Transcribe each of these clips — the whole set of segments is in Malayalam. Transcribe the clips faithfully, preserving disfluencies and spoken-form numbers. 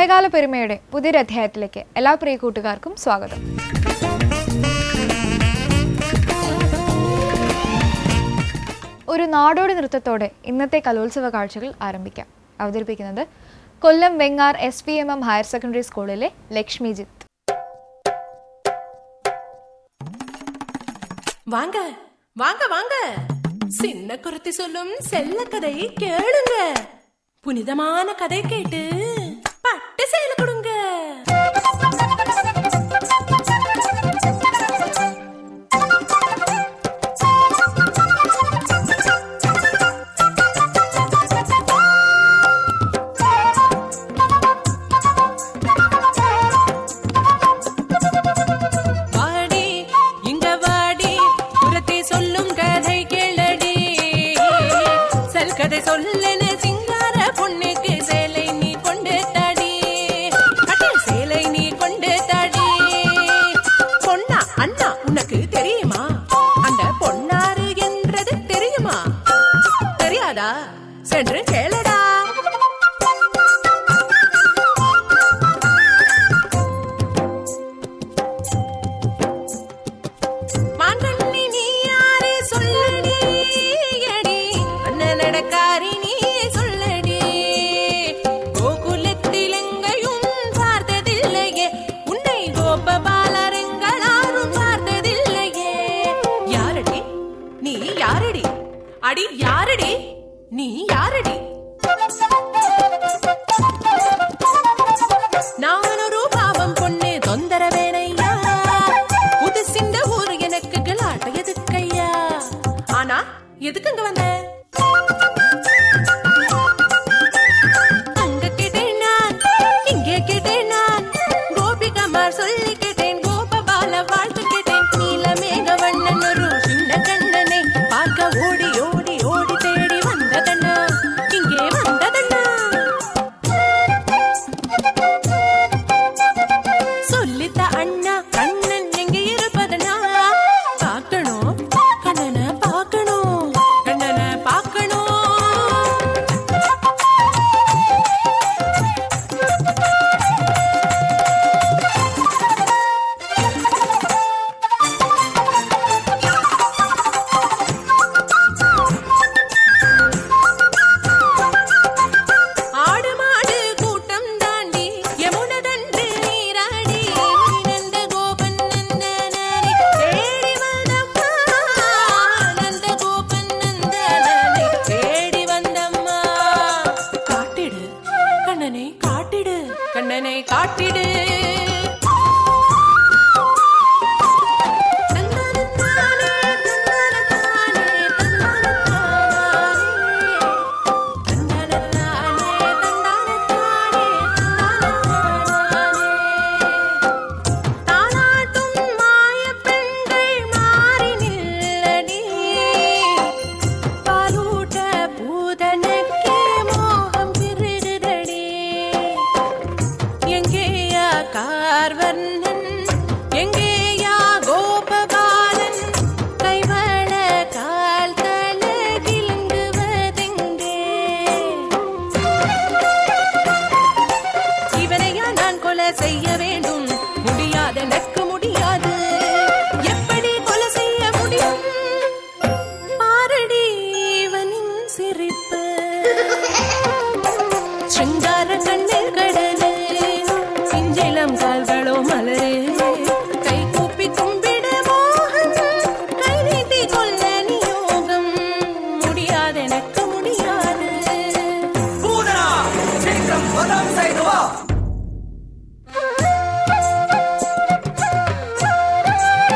പ്രളയകാല പെരുമയുടെ പുതിയൊരു അധ്യായത്തിലേക്ക് എല്ലാ പ്രിയ കൂട്ടുകാർക്കും സ്വാഗതം. ഒരു നാടോടി നൃത്തത്തോടെ ഇന്നത്തെ കലോത്സവ കാഴ്ചകൾ ആരംഭിക്കാം. അവതരിപ്പിക്കുന്നത് Kollam Vengar S P M M higher secondary സ്കൂളിലെ ലക്ഷ്മിജിത്ത്. வாங்க வாங்க வாங்க, சின்ன குருத்தி சொல்லும் செல்ல கதை கேளுங்க. புனிதமான கதை கேட்டு பட்டு சேல கொடுங்க.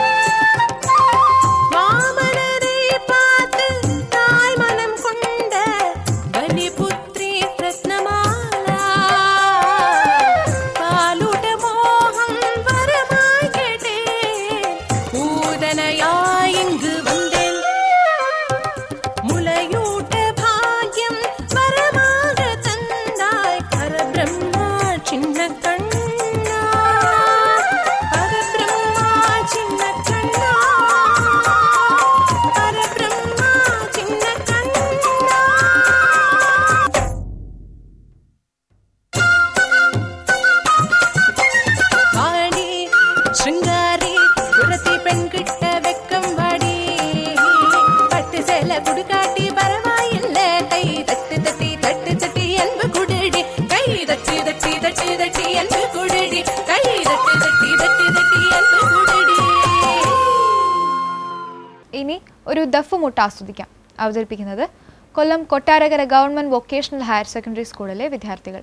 மாமனரை பார்த்து தாய் மனம் கொண்ட താളമുട്ട് ആസ്വദിക്കാം. അവതരിപ്പിക്കുന്നത് Kollam Kottarakkara government vocational higher secondary സ്കൂളിലെ വിദ്യാർത്ഥികൾ.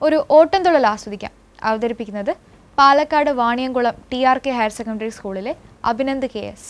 ഒരു ഓട്ടംതുള്ളൽ ആസ്വദിക്കാം. അവതരിപ്പിക്കുന്നത് Palakkad Vaniyamkulam T R K higher secondary സ്കൂളിലെ അഭിനന്ദ് കെ എസ്.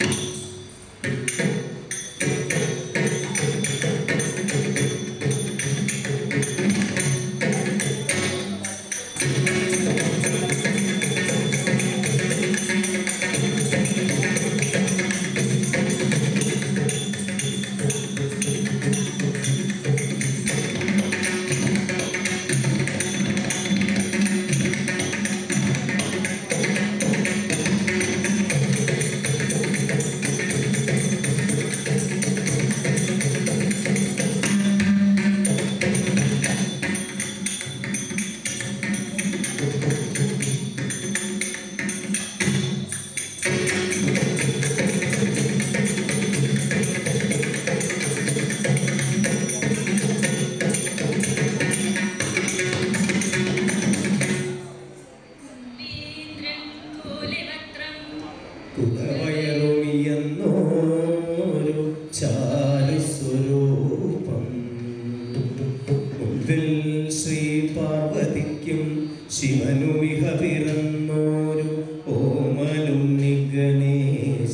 ശ്രീ പാർവതിക്കും ശിവനുമിഹ പിറന്നോരു ഓമലുണ്ണി ഗണേശ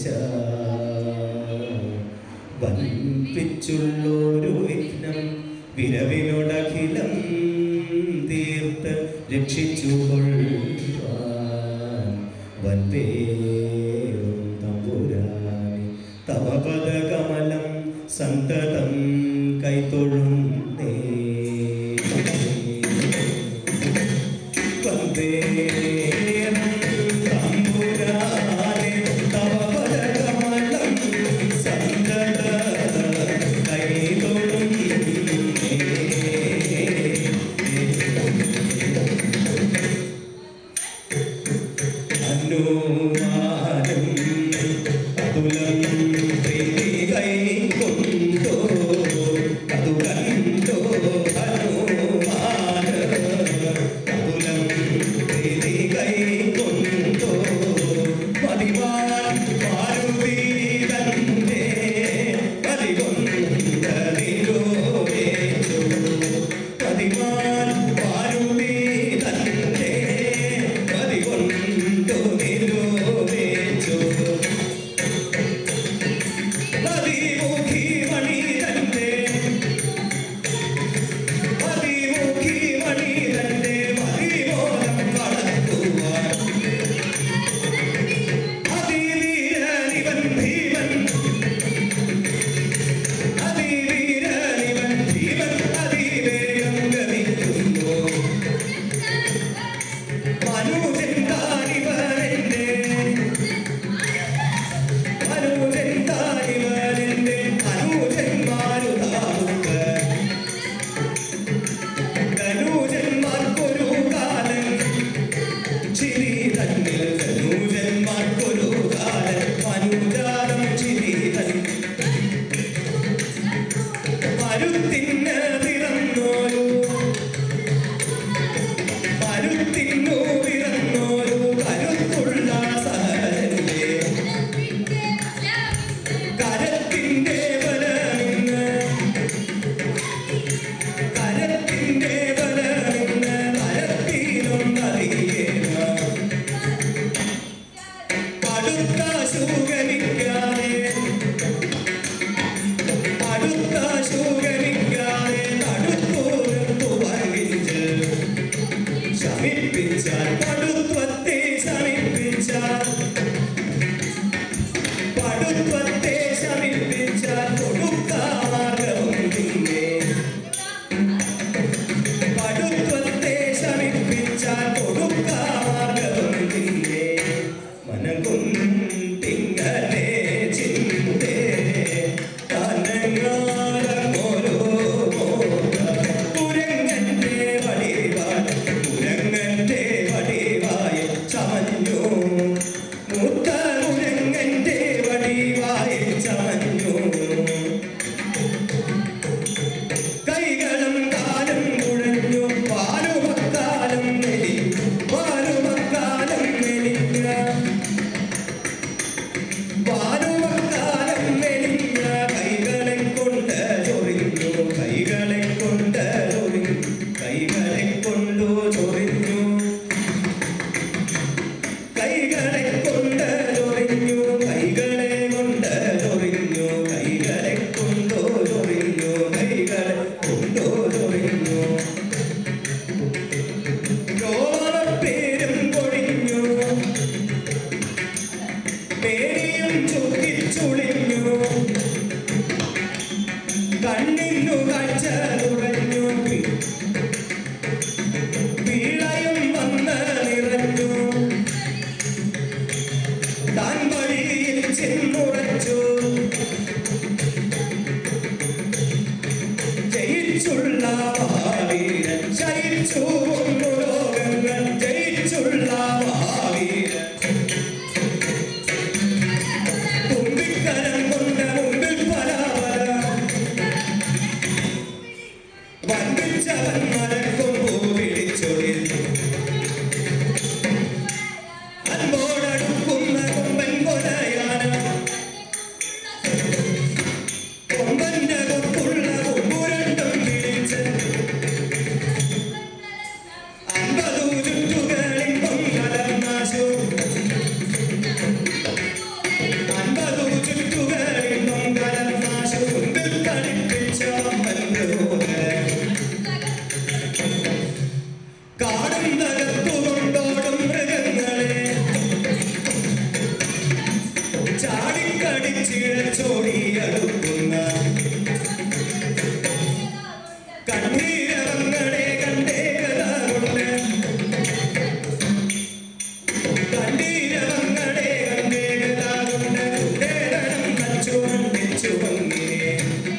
വൻപിച്ചുള്ളൊരു വിഘ്നം വിരവിനോടഖിലം തീർത്ത് രക്ഷിച്ചുകൊള്ളുവാൻ വൻപേരും തമ്പുരാനെ തവ പദകമലം സന്തതം കൈതൊഴും കൈകളെ കൊണ്ട് ചൊറിഞ്ഞു കൈകളെ കൊണ്ട് ചൊറിഞ്ഞു കൈകളെ കൊണ്ടോ ചൊറിഞ്ഞു കൈകളെ കൊണ്ടോ ചൊറിഞ്ഞു പേരും പൊഴിഞ്ഞു പേടിയും ചുക്കിച്ചുളിഞ്ഞു കണ്ണിന്നു കാഴ്ച തുറഞ്ഞു പീളയും വന്ന് നിറഞ്ഞു താൻ വഴിയിൽ ചെന്നുറച്ചു ജയിച്ചുള്ള മഹാവീരൻ ജയിച്ചു ലോകങ്ങൾ ജയിച്ചുള്ള മഹാവീരൻ തുമ്പിക്കരം കൊണ്ട് മുമ്പിൽ പല പല വൻപിച്ചവൻ മലക്കും പൂവിളിച്ചൊളിൽ അൻപോടടുക്കുന്ന കൊമ്പൻ കൊലയാണ് കൊമ്പന്റെ കൊത്തുള്ള കൊമ്പുരണ്ടും പിടിച്ച് അൻപതു ചുറ്റുകളിൽ പൊങ്കലർന്നാശു അൻപതു ചുറ്റുകളിൽ പൊങ്കലർന്നാശു മുമ്പിൽ കളിപ്പിച്ച കാടും തകർത്തുകൊണ്ടോടും മൃഗങ്ങളെ ചാടിക്കടിച്ചിഴച്ചോടിയടുക്കുന്ന കണ്ണീരവങ്ങളെ കണ്ടേകത കൊണ്ട് കണ്ണീരവങ്ങളെ കണ്ടേകത കൊണ്ട് കുട്ടേടണം നച്ചു വന്നിച്ചു വന്നിനെ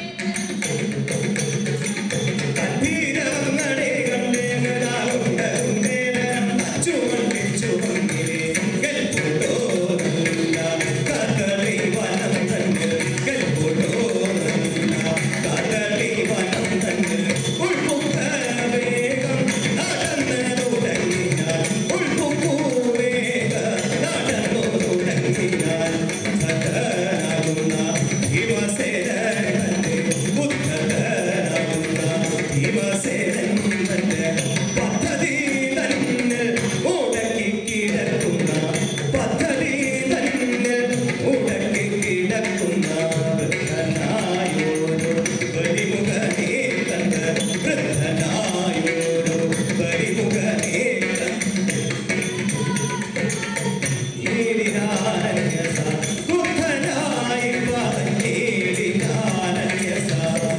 കണ്ണീരവങ്ങളെ കണ്ടേകത കൊണ്ട് കുട്ടേടണം നച്ചു വന്നിച്ചു വന്നിനെ കൽപ്പുട്ടോ നല്ല കഥളി വനം തന്നെ കൽപ്പുട്ടോ നല്ല കഥളി വനം തന്നെ ഉൾപ്പുക്ക വേഗം നടന്നു തുടങ്ങിയാൽ ഉൾപ്പുക്കു വേഗം നടന്നു തുടങ്ങിയാൽ ഭക്തനാകുന്ന ഭീമസേനന്റെ ബുദ്ധനാകുന്ന ഭീമസേനന്റെ പദ്ധതി തന്നെ മുടക്കി കിടക്കുന്ന പദ്ധതി തന്നെ മുടക്കി കിടക്കുന്ന വൃദ്ധനായോരോ ബലിമുഖനേ കണ്ട വൃദ്ധനായോരോ ബലിമുഖനേ ഏടിനാനന്യസ ബുദ്ധനായി പറഞ്ഞേടിനാനന്യസ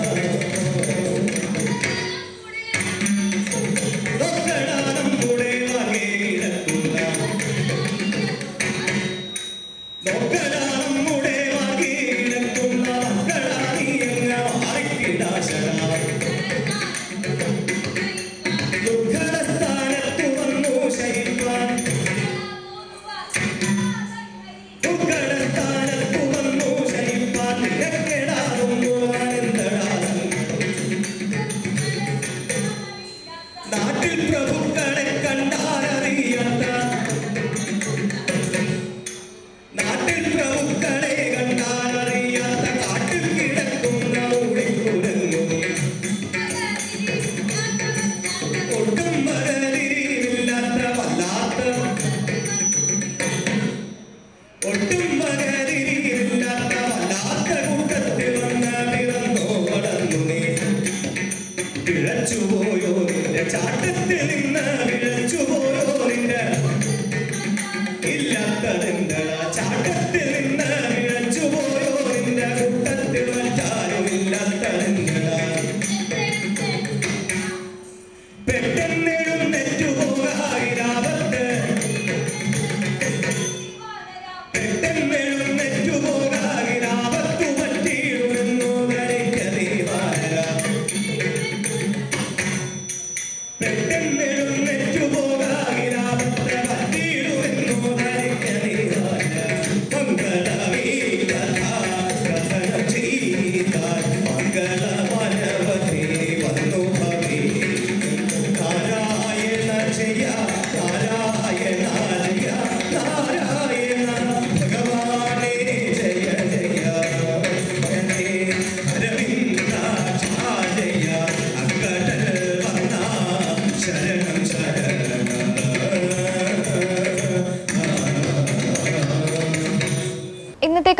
നോക്കടാ നമ്മുടെ വകേ കിടക്കുന്ന നോക്കടാ നമ്മുടെ വകേ കിടക്കുന്ന മക്കളാ നീ അങ്ങ മാറിക്കിടാശടാ ദുർഘടസ്ഥാനത്തു വന്നു ശയിപ്പാൻ ദുർഘടസ്ഥാനത്തു വന്നു ശയിപ്പാൻ നിനക്കെടാകുന്നു ആനന്ദടാ നാട്ടിൽ പ്രഭുക്കളെ കണ്ടാലറിയാത്ത നാട്ടിൽ പ്രഭുക്കളെ കണ്ടാലറിയാത്ത കാട്ടിൽ കിടക്കുന്ന ഊളിക്കുരങ്ങു ഒട്ടും മകതിരിവില്ലാത്ത വല്ലാത്ത ഒട്ടും മകതിരിവില്ലാത്ത വല്ലാത്ത കൂട്ടത്തിൽ വന്ന് പിറന്നോ വളർന്നു നീ വിളച്ചുപോയോ നിന്റെ ചാട്ടത്തിൽ നിന്ന് വിളച്ചുപോയോ നിന്റെ ഇല്ലാത്തതെന്തടാ ചാട്ടത്തിൽ നിന്ന് വിളച്ചുപോയോ നിന്റെ കൂട്ടത്തിൽ മറ്റാരും ഇല്ലാത്തതെന്തടാ പെട്ടെന്നെഴുന്നേറ്റു പോകായിരാവത്ത് പെട്ടെന്നെഴുന്നേറ്റു പോകായിരാവത്തു പറ്റിയിടുമെന്നു ധരിക്കതീവാനക പെട്ടെന്നെഴുന്നേറ്റു പോകായിരാവത്ത് പറ്റിയിടുമെന്നു ധരിക്കതീവാനക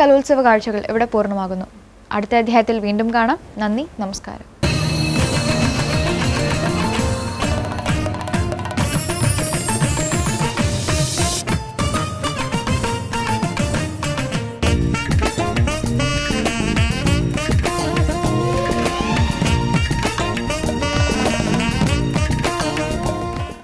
കലോത്സവ കാഴ്ചകൾ ഇവിടെ പൂർണ്ണമാകുന്നു. അടുത്ത അധ്യായത്തിൽ വീണ്ടും കാണാം. നന്ദി, നമസ്കാരം.